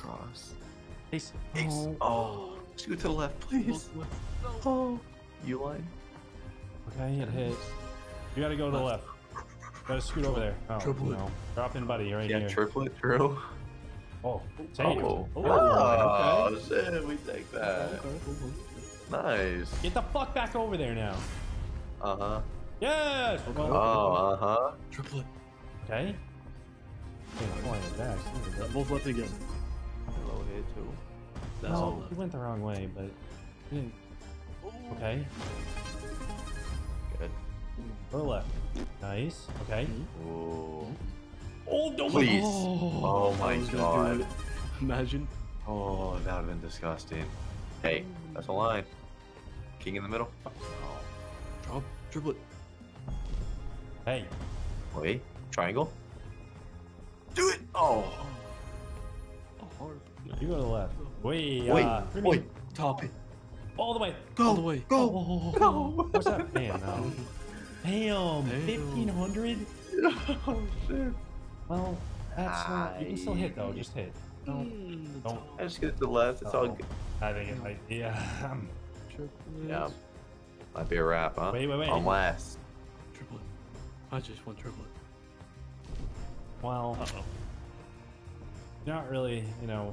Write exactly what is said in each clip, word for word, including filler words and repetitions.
cross. Ace. Ace. Oh. Oh. Scoot to the left, please. Oh. U line. Okay, it hit. You gotta go to the left. Gotta scoot over there. Oh, Triplet. no. Drop in, buddy, right Yeah, here. triplet, Drew. Oh, save. Oh. Oh, Oh, okay. shit, we take that. Nice. Get the fuck back over there now. Uh-huh. Yes! Okay. Well, Oh, uh-huh. Triplet. okay. Yeah, flying back. Both left again. Low hit, too. That's No, all he went the wrong way, but... he didn't- Okay. Good. Go to the left. Nice. Okay. Ooh. Oh, no! Please. Oh, Oh my I was gonna do god. it. Imagine. Oh, that would have been disgusting. Hey, that's a line. King in the middle. Drop. Triplet. Hey. Wait. Triangle. Do it! Oh. Oh, hard. You go to the left. Wait, Wait, uh, wait. Top it. all the way. All the way. Go. Oh, Go. what's that? Man, no. Damn, Damn. fifteen hundred? Oh, shit. Well, that's not... You can still hit, though. Just hit. Don't... Don't... I just get to the left. It's all Uh-oh. good. I think it might... Yeah. Triplet. Yeah. Might be a wrap, huh? Wait, wait, wait. On last. Triplet. I just want triplet. Well, Uh-oh. not really, you know...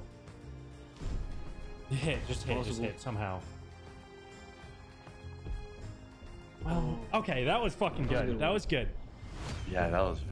Hit, just hit, just Possible. hit, somehow. Well, okay, that was fucking That was a good. good That one. was good. Yeah, that was